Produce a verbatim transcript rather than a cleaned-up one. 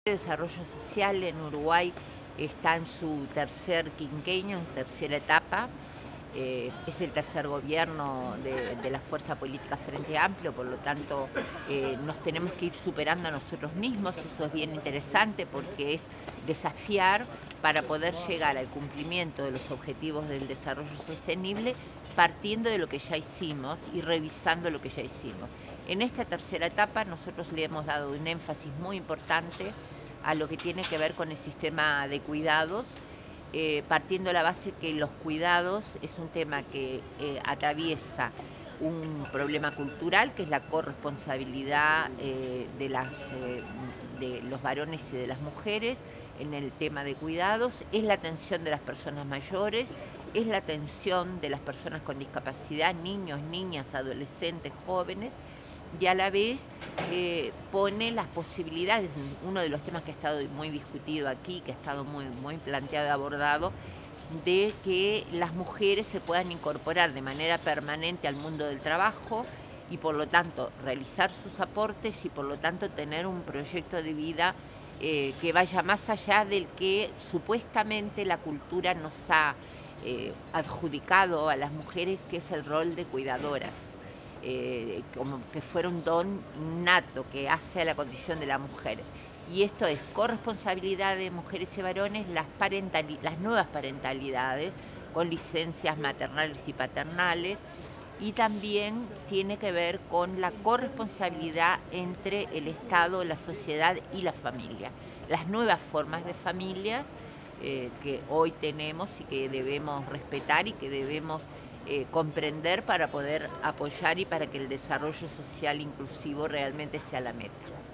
El desarrollo social en Uruguay está en su tercer quinquenio, en tercera etapa. Eh, es el tercer gobierno de, de la fuerza política Frente Amplio, por lo tanto eh, nos tenemos que ir superando a nosotros mismos. Eso es bien interesante porque es desafiar para poder llegar al cumplimiento de los objetivos del desarrollo sostenible partiendo de lo que ya hicimos y revisando lo que ya hicimos. En esta tercera etapa nosotros le hemos dado un énfasis muy importante a lo que tiene que ver con el sistema de cuidados, eh, partiendo de la base que los cuidados es un tema que eh, atraviesa un problema cultural, que es la corresponsabilidad eh, de, las, eh, de los varones y de las mujeres en el tema de cuidados, es la atención de las personas mayores, es la atención de las personas con discapacidad, niños, niñas, adolescentes, jóvenes, y a la vez eh, pone las posibilidades, uno de los temas que ha estado muy discutido aquí, que ha estado muy, muy planteado y abordado, de que las mujeres se puedan incorporar de manera permanente al mundo del trabajo y por lo tanto realizar sus aportes y por lo tanto tener un proyecto de vida eh, que vaya más allá del que supuestamente la cultura nos ha eh, adjudicado a las mujeres, que es el rol de cuidadoras. Eh, como que fuera un don innato que hace a la condición de la mujer. Y esto es corresponsabilidad de mujeres y varones, las, las nuevas parentalidades, con licencias maternales y paternales, y también tiene que ver con la corresponsabilidad entre el Estado, la sociedad y la familia. Las nuevas formas de familias eh, que hoy tenemos y que debemos respetar y que debemos Eh, comprender para poder apoyar y para que el desarrollo social inclusivo realmente sea la meta.